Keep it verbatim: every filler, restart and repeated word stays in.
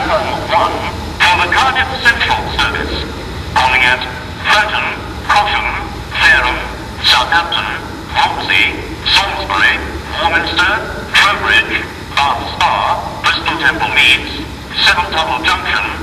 platform one for the Cardiff Central service, calling at Burton, Cosham, Fareham, Southampton, Romsey, Salisbury, Warminster, Trowbridge, Bath Spa, Bristol Temple Meads, Seven Tuttle Junction,